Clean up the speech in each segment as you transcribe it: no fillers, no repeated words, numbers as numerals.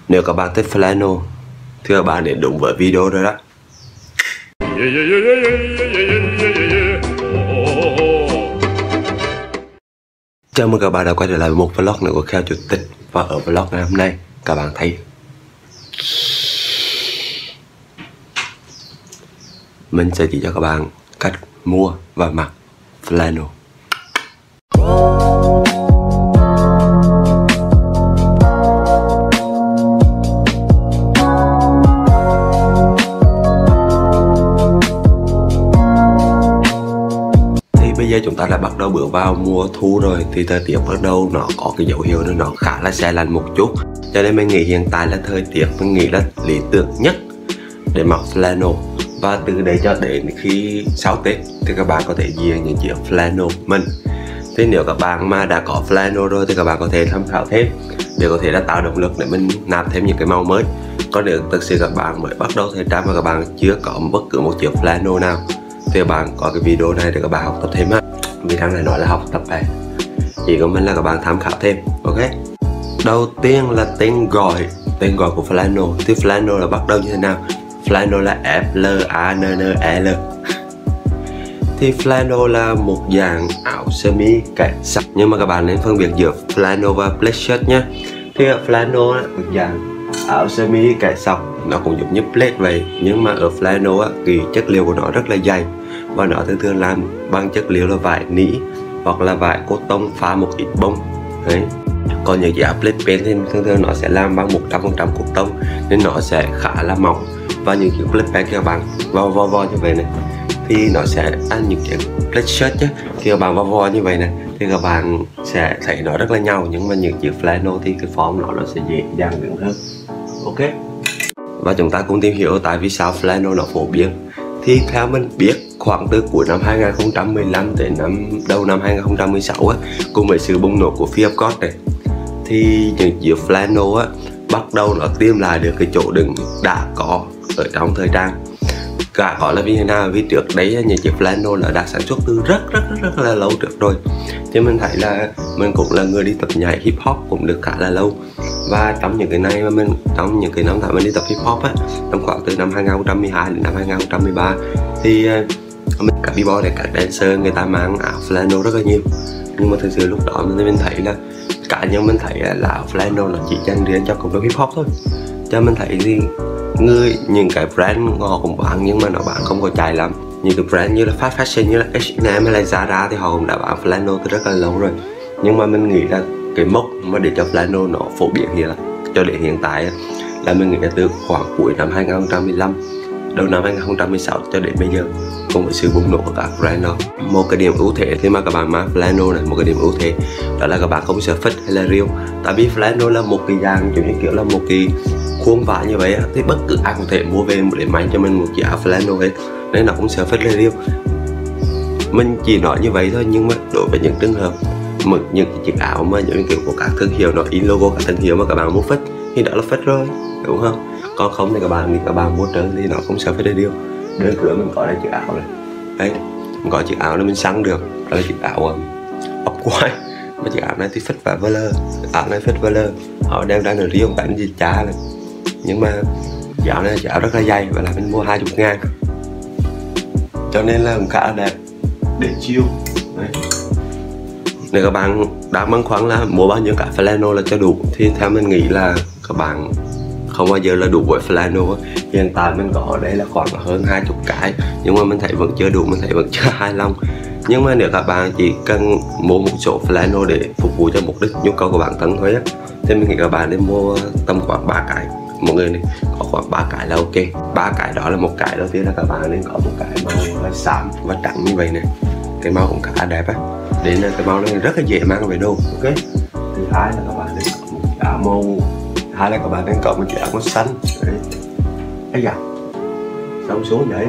Nếu các bạn thích flannel thì các bạn đến đúng với video rồi đó. Chào mừng các bạn đã quay trở lại với một vlog nữa của Kheo Chủ tịch. Và ở vlog ngày hôm nay các bạn thấy mình sẽ chỉ cho các bạn cách mua và mặc flannel. Bây giờ chúng ta đã bắt đầu bước vào mùa thu rồi, thì thời tiết bắt đầu nó có cái dấu hiệu nó khá là se lạnh một chút, cho nên mình nghĩ hiện tại là thời tiết mình nghĩ là lý tưởng nhất để mặc flannel. Và từ đây cho đến khi sau Tết thì các bạn có thể diện những chiếc flannel mình. Thế nếu các bạn mà đã có flannel rồi thì các bạn có thể tham khảo thêm để có thể là tạo động lực để mình nạp thêm những cái màu mới. Còn nếu thực sự các bạn mới bắt đầu thời trang và các bạn chưa có bất cứ một chiếc flannel nào thì các bạn có cái video này để các bạn học tập thêm á. Vì thằng này nói là học tập này, chỉ của mình là các bạn tham khảo thêm. Ok, đầu tiên là tên gọi của flannel. Thì flannel là bắt đầu như thế nào? Flannel là F-L-A-N-N-E-L. Thì flannel là một dạng áo sơ mi cài sọc, nhưng mà các bạn nên phân biệt giữa flannel và plaid shirt nhé. Thì flannel là một dạng áo sơ mi cài sọc, nó cũng giống như plaid vậy, nhưng mà ở flannel á, cái chất liệu của nó rất là dày và nó thường làm bằng chất liệu là vải nỉ hoặc là vải cotton pha một ít bông đấy. Còn những chiếc áo plaid pen thì thường nó sẽ làm bằng 100% cotton nên nó sẽ khá là mỏng. Và những chiếc plaid pen các bạn vo như vậy này thì nó sẽ những chiếc plaid shirt chứ, khi các bạn vo như vậy này thì các bạn sẽ thấy nó rất là nhau. Nhưng mà những chiếc flannel thì cái form nó sẽ dễ dàng đứng hơn. Ok, và chúng ta cùng tìm hiểu tại vì sao flannel nó phổ biến. Thì theo mình biết khoảng từ cuối năm 2015 đến đầu năm 2016 á, cùng với sự bùng nổ của Fear of God này, thì những chiếc flannel á bắt đầu nó tìm lại được cái chỗ đứng đã có ở trong thời trang. Cả có là vì thế nào? Vì trước đấy những chiếc flannel là đã sản xuất từ rất là lâu trước rồi. Thì mình thấy là mình cũng là người đi tập nhảy hip hop cũng được khá là lâu. Và trong những cái này mà trong những cái năm tháng mình đi tập hip hop á, trong khoảng từ năm 2012 đến năm 2013 thì các b-boy này, các dancer người ta mang áo flannel rất là nhiều. Nhưng mà thực sự lúc đó mình thấy là cá nhân mình thấy là áo flannel nó chỉ dành riêng cho cộng đồng hip hop thôi. Cho mình thấy thì những cái brand họ cũng bán nhưng mà nó bán không có chạy lắm. Những cái brand như là fast fashion như là H&M hay là Zara thì họ cũng đã bán flannel từ rất là lâu rồi. Nhưng mà mình nghĩ là cái mốc mà để cho flannel nó phổ biến cho đến hiện tại là mình nghĩ là từ khoảng cuối năm 2015 đầu năm 2016 cho đến bây giờ, cùng với sự bùng nổ của các brand đó. Một cái điểm ưu thế khi mà các bạn mang flannel này, một cái điểm ưu thế đó là các bạn không sợ phết hay là riêu. Tại vì flannel là một cái dạng giống như kiểu là một cái khuôn vải như vậy á, thì bất cứ ai có thể mua về để may cho mình một chiếc áo flannel hết, nên nó cũng sợ phết hay riêu. Mình chỉ nói như vậy thôi, nhưng mà đối với những trường hợp những cái chiếc áo mà những kiểu của các thương hiệu nó in logo các thương hiệu mà các bạn mua phết thì đó là phết rồi, đúng không? Còn không thì các bạn mua trơn thì nó không sợ phết hay riêu. Đơn cửa mình có đây chiếc áo này, đấy, mình có chiếc áo này mình săn được, đó là chiếc áo ốc quay. Mà chiếc áo này thì phết và vơ, áo này phết vơ, họ đem ra nửa riêu một cảnh gì chả này. Nhưng mà chiếc áo này chiếc áo rất là dày và là mình mua 20.000, cho nên là cũng khá là đẹp để chill. Đấy. Nếu các bạn đang băn khoăn là mua bao nhiêu cái flannel là cho đủ thì theo mình nghĩ là các bạn không bao giờ là đủ với flannel. Hiện tại mình có ở đây là khoảng hơn 20 cái, nhưng mà mình thấy vẫn chưa đủ, mình thấy vẫn chưa hài lòng. Nhưng mà nếu các bạn chỉ cần mua một số flannel để phục vụ cho mục đích nhu cầu của bản thân thôi á, thì mình nghĩ các bạn nên mua tầm khoảng 3 cái. Mọi người này có khoảng 3 cái là ok. 3 cái đó là một cái đầu tiên là các bạn nên có một cái màu là xám và trắng như vậy này, cái màu cũng khá đẹp á. Đến là cái màu này rất là dễ mang về đồ. Ok. Thứ hai là các bạn nên có một chiếc áo màu, hai là các bạn nên có một chiếc áo màu xanh. Đấy. Ây da, xong xuống vậy.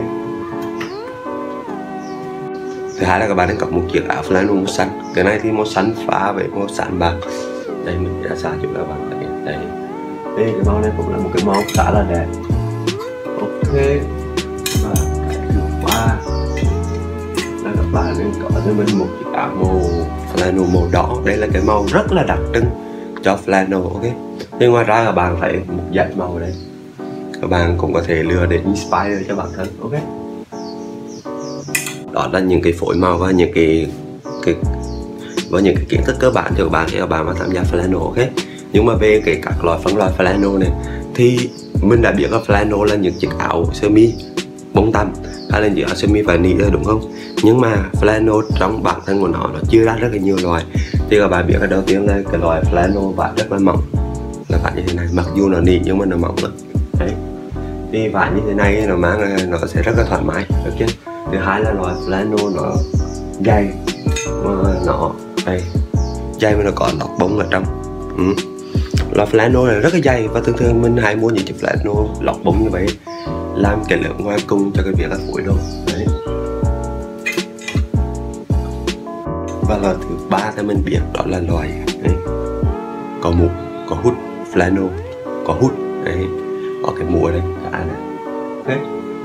Thứ hai là các bạn nên có một chiếc áo flannel màu xanh. Cái này thì màu xanh pha với màu xanh bạc. Đây mình đã xa chỗ các bạn thấy. Đây. Đây cái màu này cũng là một cái màu khá là đẹp. Ok. Và cái thứ ba là các bạn nên có cho mình một chiếc áo màu flannel màu đỏ. Đây là cái màu rất là đặc trưng cho flannel. Ok, thì ngoài ra các bạn thấy một dải màu đây, các bạn cũng có thể lựa để inspire cho bản thân. Ok, đó là những cái phối màu và những cái kiến thức cơ bản cho các bạn khi các bạn mà tham gia flannel. Ok, nhưng mà về cái các loại phân loại flannel này thì mình đã biết là flannel là những chiếc áo sơ mi bông tằm hay là những áo sơ mi vải nỉ rồi đúng không? Nhưng mà flannel trong bản thân của nó chia ra rất là nhiều loại. Thì các bạn biết là đầu tiên là cái loại flannel vải rất là mỏng, là vải như thế này, mặc dù nó nỉ nhưng mà nó mỏng lắm. Đấy, thì vải như thế này nó mang nó sẽ rất là thoải mái, được chưa? Thứ hai là loại flannel nó dày mà nó đây dày mà nó có lọc bông ở trong. Loại flannel này rất là dày và thường mình hay mua những chiếc flannel lọc bông như vậy làm cái lượng ngoài cùng cho cái việc là phối đồ. Đấy. Và loại thứ ba thì mình biết đó là loại đấy, có mũ, có hút flannel, có hút đấy, có cái mũ ở đây cả này. Okay.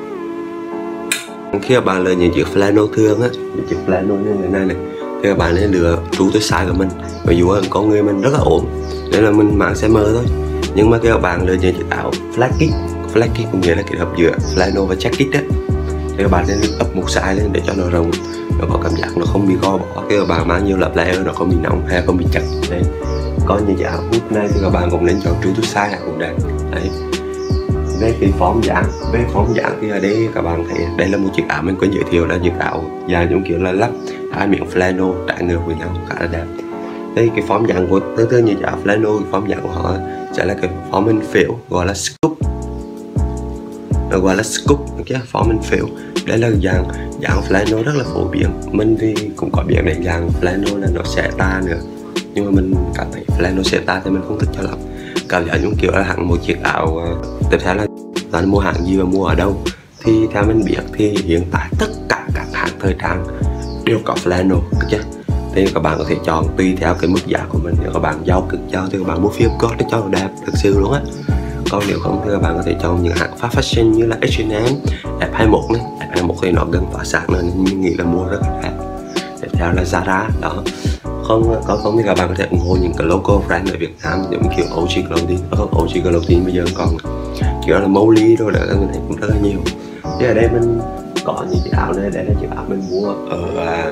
Khi các bạn lựa những chiếc flannel thường á, những chiếc flannel như thế này này, thì các bạn nên lựa trúng tới size của mình. Ví dụ con người mình rất là ổn nên là mình mang size M thôi. Nhưng mà khi các bạn lựa những chiếc áo flat kit cũng nghĩa là kết hợp giữa flannel và jacket á, thì các bạn nên up một size lên để cho nó rộng, nó có cảm giác nó không bị gò bó. Khi các bạn mang nhiều lớp layer nó không bị nóng hay không bị chật. Đấy, có những chiếc áo hút này thì các bạn cũng nên chọn trúng tới size này cũng đẹp. Đấy. Về cái form dáng thì ở đây các bạn thấy đây là một chiếc áo mình có giới thiệu là chiếc áo dài giống kiểu là lắp hai miếng flannel trái ngược với nhau khá là đẹp. Đây cái form dáng của tương như áo flannel, cái form dáng của họ sẽ là cái form hình phễu gọi là scoop, nó gọi là scoop, cái form hình phễu. Đây là dạng flannel rất là phổ biến. Mình thì cũng có biết đến dạng flannel là nó sẽ ta nữa, nhưng mà mình cảm thấy flannel sẽ ta thì mình không thích cho lắm. Cảm giác giống kiểu là hẳn một chiếc áo. Tiếp theo là bạn mua hãng gì và mua ở đâu. Thì theo mình biết thì hiện tại tất cả các hãng thời trang đều có flannel, được chưa? Thì các bạn có thể chọn tùy theo cái mức giá của mình. Nếu các bạn giàu cực giàu thì các bạn mua phim có để cho nó đẹp thực sự luôn á. Còn nếu không thì các bạn có thể chọn những hãng fast fashion như là H&M, F21 này. F21 thì nó gần phá sản nên mình nghĩ là mua rất là đẹp. Tiếp theo là Zara đó. Không thì các bạn có thể ủng hộ những cái local brand ở Việt Nam giống kiểu OG Clothing. OG Clothing bây giờ còn kiểu là Molly rồi đó, mình thấy cũng rất là nhiều. Thì ở đây mình có những chiếc áo này, đây là chiếc áo mình mua ở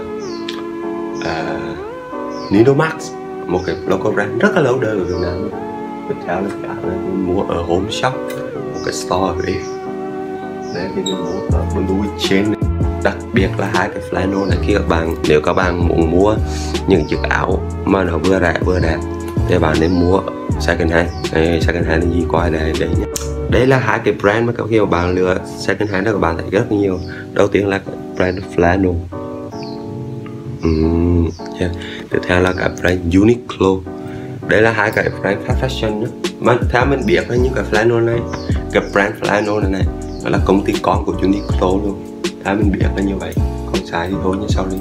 Nidomax, một cái local brand rất là lâu đời ở Việt Nam. Tiếp theo là chiếc áo này mình mua ở Home Shop, một cái store ở đây. Đây thì mình mua ở Louis Chain. Đặc biệt là hai cái flannel này, khi nếu các bạn muốn mua những chiếc áo mà nó vừa rẻ vừa đẹp thì bạn nên mua second hand. Second hand là gì qua đây nhé. Đây là hai cái brand mà khi mà bạn lựa second hand đó các bạn thấy rất nhiều. Đầu tiên là brand flannel. Tiếp theo là cái brand Uniqlo. Đây là hai cái brand fast fashion đó. Mà theo mình biết là những cái flannel này, cái brand flannel này nó là công ty con của Uniqlo luôn. Theo mình biết là như vậy, còn sai thì thôi như sau đi.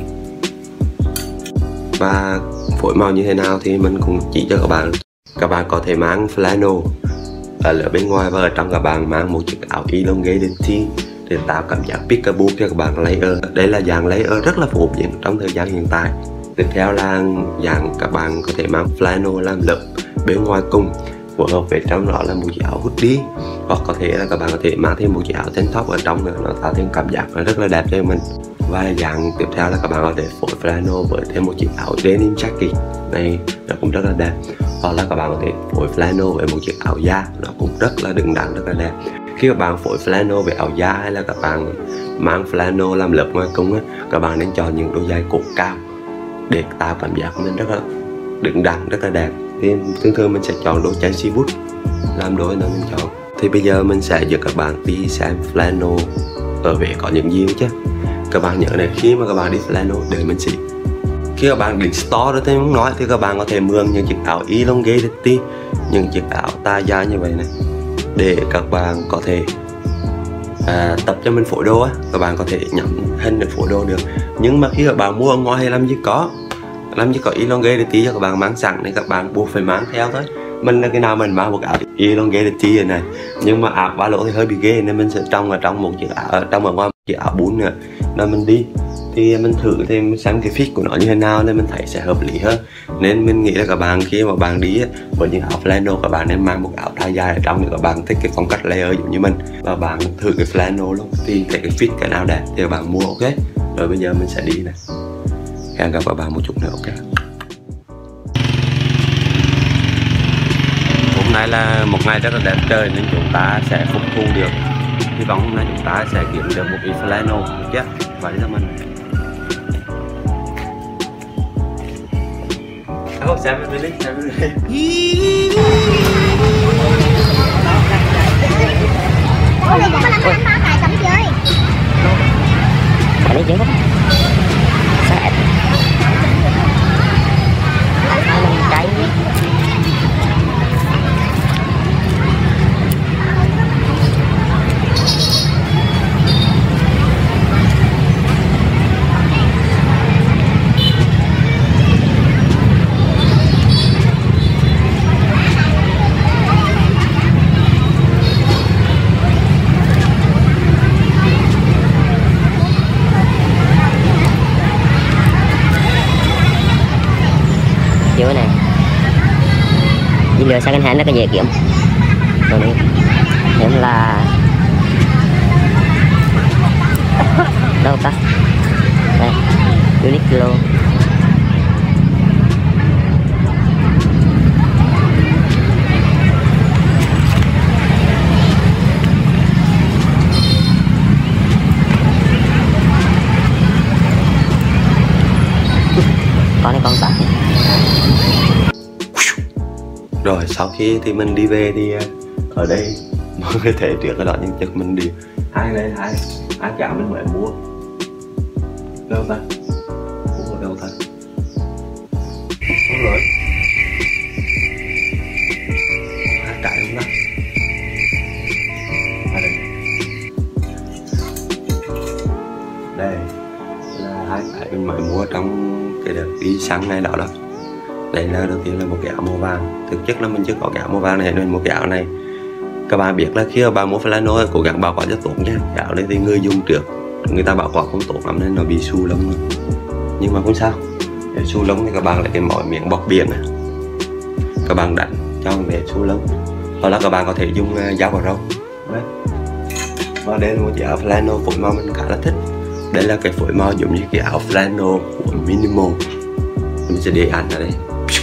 Và phối màu như thế nào thì mình cũng chỉ cho các bạn. Các bạn có thể mang flannel ở bên ngoài và ở trong các bạn mang một chiếc áo elongated tee để tạo cảm giác peekaboo cho các bạn layer. Đây là dạng layer rất là phổ biến trong thời gian hiện tại. Tiếp theo là dạng các bạn có thể mang flannel làm lớp bên ngoài cùng, phối hợp với trong đó là một chiếc áo hoodie, hoặc có thể là các bạn có thể mang thêm một chiếc áo tank top ở trong nữa, nó tạo thêm cảm giác rất là đẹp cho mình. Và dạng tiếp theo là các bạn có thể phối flannel với thêm một chiếc áo denim jacket này, nó cũng rất là đẹp. Hoặc là các bạn có thể phối flannel với một chiếc áo da, nó cũng rất là đứng đắn, rất là đẹp. Khi các bạn phối flannel với áo da hay là các bạn mang flannel làm lớp ngoài cùng á, các bạn nên chọn những đôi giày cột cao để tạo cảm giác mình rất là đứng đắn, rất là đẹp. Thì thường mình sẽ chọn đôi Chelsea boot làm đôi nữa mình chọn. Thì bây giờ mình sẽ dẫn các bạn đi xem flannel ở Huế có những gì chứ. Các bạn nhớ này, khi mà các bạn đi flannel để mình chỉ khi các bạn đến store đó thì muốn nói thì các bạn có thể mượn những chiếc áo elongated tee, những chiếc áo tay dài như vậy này để các bạn có thể tập cho mình phối đồ á. Các bạn có thể nhắm hình để phối đồ được. Nhưng mà khi các bạn mua ở ngoài hay làm gì có elongated tee cho các bạn mang sẵn nên các bạn buộc phải mang theo thôi. Mình là cái nào mình mang một áo elongated tee này, nhưng mà áo ba lỗ thì hơi bị ghê nên mình sẽ trong một chiếc áo trong ở ngoài một chiếc áo bún nữa. Nên mình đi thì mình thử thêm xem cái fit của nó như thế nào nên mình thấy sẽ hợp lý hơn. Nên mình nghĩ là các bạn khi mà bạn đi với những áo flannel, các bạn nên mang một áo thai dài ở trong nếu các bạn thích cái phong cách layer giống như mình, và bạn thử cái flannel luôn, tìm thấy cái fit cái nào đẹp thì các bạn mua. Ok, rồi bây giờ mình sẽ đi này, hẹn gặp các bạn một chút nữa. Ok, hôm nay là một ngày rất là đẹp trời nên chúng ta sẽ phục thu được, hy vọng hôm nay chúng ta sẽ kiếm được một ít flannel nhé. Vậy là mình xem mình đi, xem mình đi. Ôi, có làm ăn bao cài cầm chơi. Ở đây chứ không? Sao mình cháy? Kiểu này đi lừa second hand nó có dễ kiếm rồi đi. Nên là đâu ta đây Uniqlo con này con tặng. Rồi sau khi thì mình đi về thì ở đây mọi người thấy trước cái đó những chất mình đi hai chảo mình mới mua đâu ta, mua ở đâu ta, không rồi hai trái không ta, đây là hai trái mình mới mua trong cái đợt đi săn này đó. Đây là đầu tiên là một cái áo màu vàng. Thực chất là mình chưa có cái áo màu vàng này nên một cái áo này các bạn biết là khi mà bạn mua flannel cố gắng bảo quản cho tốt nha. Cái áo này thì người dùng trước người ta bảo quản không tốt lắm nên nó bị xù lông rồi. Nhưng mà không sao, để xù lông thì các bạn lại cái mọi miếng bọc biển này, các bạn đánh cho để xù lông, hoặc là các bạn có thể dùng dao vào râu. Đấy. Và đây là một cái áo flannel phối màu mình khá là thích. Đây là cái phối màu giống như cái áo flannel của Minimal. Mình sẽ để ảnh ở đây.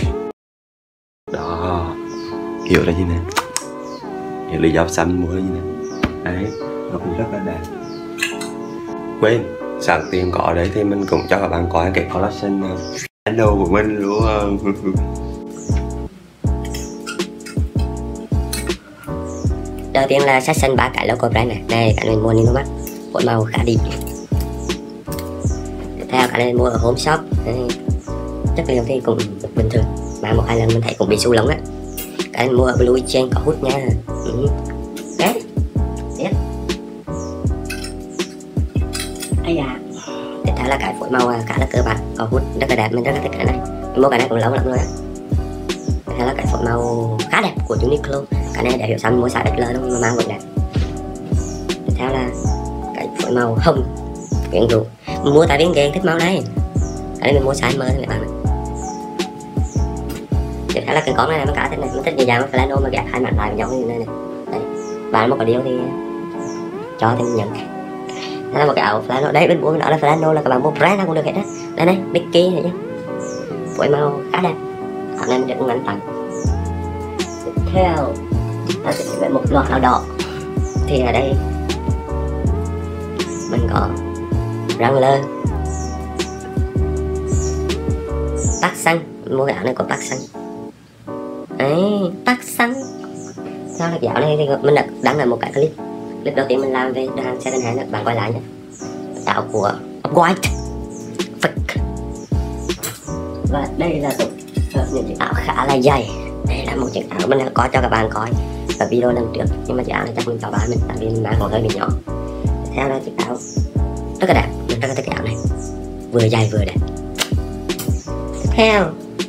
Đó, hiểu là như này, hiểu lý do xanh mua như này. Đấy, nó cũng rất là đẹp. Quên, sẵn tiền có ở đấy thì mình cũng cho các bạn coi cái collection flannel của mình luôn. Đầu tiên là section 3 cái logo brand này. Đây cái này mua Nino Max, phối màu khá đẹp. Tiếp theo cái này mua ở Home Shop. Đây, chất liệu thì cũng bình thường, mà một hai lần mình thấy cũng bị xù lông á. Cái này mua ở Blue Chain có hút nha. Đấy, tiếp. Ây da. Tiếp theo là cái phối màu khá là cơ bản, có hút rất là đẹp, mình rất là thích cái này. Mình mua cái này cũng lâu lắm rồi á. Tiếp theo là cái phối màu khá đẹp của Uniqlo. Cái này để hiểu sao mình mua size XL luôn nhưng mà mang vẫn đẹp. Tiếp theo là cái phối màu hồng quyến rũ, mình mua tại viên ghen thích màu này. Cái này mình mua size M thôi các bạn. Tiếp theo là cái con này mình khá thích này, mình thích dày dàng flannel mà ghép hai mảnh lại giống như này này. Đây, bạn một cái điều thì cho thì mình nhận. Đây là một cái áo flannel, đây bên mua mình nói là flannel là các bạn mua brand nào cũng được hết á. Đây này, Mickey này nhé, phối màu khá đẹp. Áo này mình được ngắn tặng. Tiếp theo ta sẽ về một loạt áo đỏ. Thì ở đây mình có Wrangler, Park Sun, mua cái áo này của Park Sun. Đấy, Park Sun. Sau là cái áo này thì mình đã đăng lại một cái clip đầu tiên mình làm về hàng second hand, bạn quay lại nhé. Áo của Off-White Fake. Và đây là những chiếc áo khá là dày. Đây là một chiếc áo mình đã có cho các bạn coi ở video lần trước, nhưng mà chiếc áo này chắc mình cho bạn mình tại vì mình mang còn hơi bị nhỏ. Theo là chiếc áo rất là đẹp, mình rất là thích cái áo này, vừa dày vừa đẹp. Tiếp theo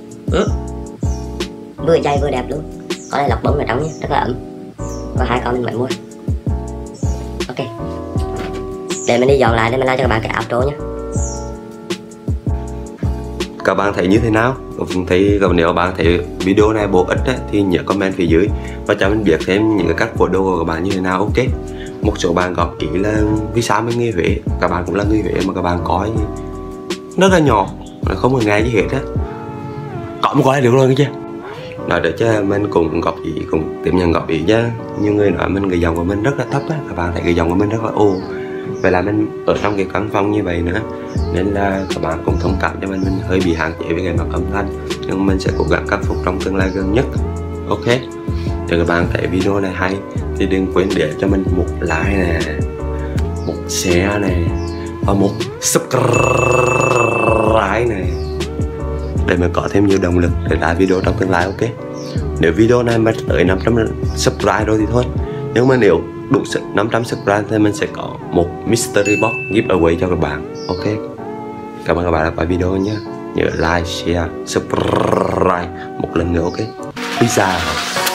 vừa dày vừa đẹp luôn, có đây lọc bóng ở trong nhé, rất là ấm. Và hai con mình mới mua. Ok, để mình đi dọn lại để mình làm cho các bạn cái áo trô nhé. các bạn thấy như thế nào? Nếu bạn thấy video này bổ ích ấy, thì nhớ comment phía dưới và cho mình biết thêm những cái cách phối đồ của các bạn như thế nào. Ok. Một số bạn góp ý là vì sao mình người Huế, các bạn cũng là người Huế mà các bạn coi rất là nhỏ, không có nghe gì hết á, có một coi được rồi chứ. Nói để cho mình cũng góp ý, cũng tiếp nhận góp ý chứ. Nhiều người nói mình cái giọng của mình rất là thấp á, các bạn thấy cái giọng của mình rất là ồ. Vậy là mình ở trong cái căn phòng như vậy nữa, nên là các bạn cũng thông cảm cho mình hơi bị hạn chế với cái mặt âm thanh, nhưng mình sẽ cố gắng khắc phục trong tương lai gần nhất. Ok. Nếu các bạn thấy video này hay thì đừng quên để cho mình một like nè, một share nè và một subscribe này để mình có thêm nhiều động lực để ra video trong tương lai. Ok. Nếu video này mà tới 500 subscribe rồi thì thôi, nhưng mà nếu đủ 500 subscribe thì mình sẽ có một mystery box giveaway cho các bạn. Ok. Cảm ơn các bạn đã coi video nhé. Nhớ like, share, subscribe một lần nữa. Ok. Peace out.